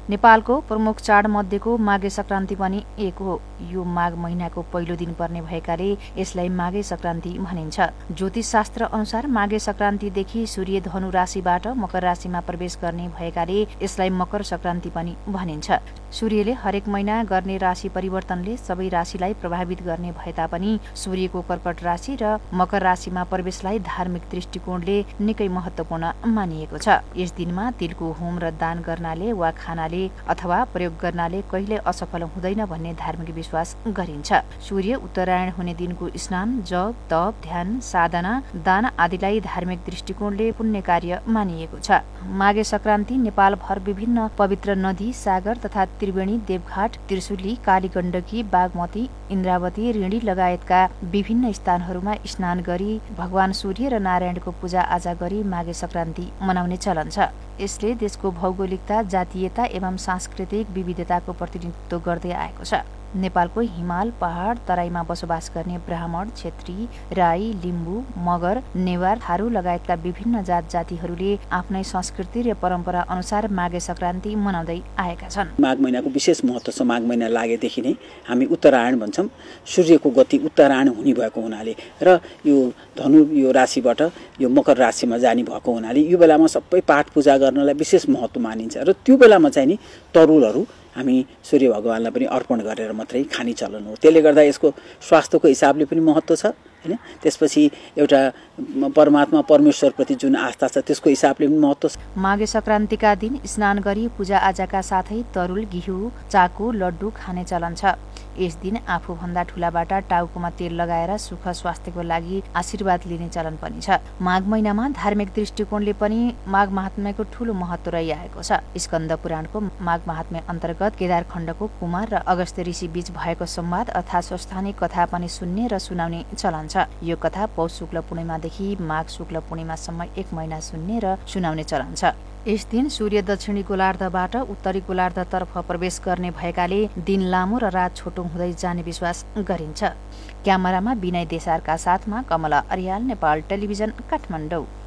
नेपालको प्रमुख चाड मध्येको माघे संक्रान्ति पनि एक हो। यो माघ महिनाको पहिलो दिन पर्ने भएकाले यसलाई माघे संक्रान्ति भनिन्छ। ज्योतिष शास्त्र अनुसार माघे संक्रान्तिदेखि सूर्य धनु राशिबाट मकर राशिमा प्रवेश गर्ने भएकाले यसलाई मकर संक्रान्ति पनि भनिन्छ। सूर्यले हरेक महिना गर्ने राशि परिवर्तनले सबै राशिलाई प्रभावित गर्ने भए तापनि सूर्यको कर्कट राशि र मकर राशिमा प्रवेशलाई धार्मिक दृष्टिकोणले निकै महत्त्वपूर्ण मानिएको छ। यस दिनमा तिलको होम र दान गर्नाले वा खानाले अथवा प्रयोग गर्नाले कहिले असफल हुँदैन भन्ने धार्मिक विश्वास गरिन्छ। सूर्य उत्तरायण हुने दिनको स्नान, जप, तप, ध्यान, साधना, दान आदिलाई धार्मिक दृष्टिकोणले पुण्य कार्य मानिएको छ। माघे संक्रान्ति नेपालभर विभिन्न पवित्र नदी, सागर तथा त्रिवेणी, देवघाट, त्रिशुली, कालीगण्डकी, बागमती, इन्द्रावती, ऋणी लगायतका विभिन्न स्थानहरूमा स्नान गरी भगवान सूर्य र नारायणको पूजा आजा गरी माघे संक्रान्ति मनाउने चलन छ। यसले देशको भौगोलिकता, जातीयता एवं सांस्कृतिक विविधताको प्रतिनिधित्व गर्दै आएको छ। नेपालको हिमाल, पहाड, तराईमा बसोबास गर्ने ब्राह्मण, क्षेत्री, राई, लिम्बू, मगर, नेवार, थारू लगायतका विभिन्न जात जातिहरूले आफ्नै संस्कृति र परम्परा अनुसार माघे संक्रान्ति मनाउँदै आएका छन्। माघ महिनाको विशेष महत्त्व छ। माघ महिना लागेदेखि नै हामी उत्तरायण भन्छौँ। सूर्यको गति उत्तरायण हुने भएको हुनाले र यो धनु यो राशिबाट यो मकर राशिमा जाने भएको हुनाले यो बेलामा सबै पाठ पूजा गर्नलाई विशेष महत्त्व मानिन्छ र त्यो बेलामा चाहिँ नि तरुलहरू हामी सूर्य भगवानलाई पनि अर्पण गरेर मात्रै खाने चलन हो। त्यसले गर्दा यसको स्वास्थ्यको हिसाबले पनि महत्त्व छ हैन। त्यसपछि एउटा परमात्मा परमेश्वरप्रति जुन आस्था छ त्यसको हिसाबले पनि महत्त्व छ। माघे संक्रान्तिका दिन स्नान गरी पूजा आजाका साथै तरुल, घिउ, चाकु, लड्डु खाने चलन छ। यस दिन आफूभन्दा ठूलाबाट टाउकोमा तेल लगाएर सुख स्वास्थ्यको लागि आशीर्वाद लिने चलन पनि छ। माघ महिनामा धार्मिक दृष्टिकोणले पनि माघ महात्म्यको ठूलो महत्त्व रहिआएको छ। स्कन्द पुराणको माघ महात्म्य अन्तर्गत केदार खण्डको कुमार र अगस्त्य ऋषि बीच भएको संवाद अर्थात् स्वस्थानी कथा पनि सुन्ने र सुनाउने चलन छ। यो कथा पौष शुक्ल पूर्णिमादेखि माघ शुक्ल पूर्णिमासम्म 1 महिना सुन्ने र सुनाउने चलन छ। यस दिन सूर्य दक्षिणी गोलार्धबाट उत्तरी गोलार्धतर्फ प्रवेश गर्ने भएकाले दिन लामो र रात छोटो हुँदै जाने विश्वास गरिन्छ। क्यामेरामा विनय देसारका साथमा कमला अर्याल, नेपाल टेलिभिजन, काठमाडौँ।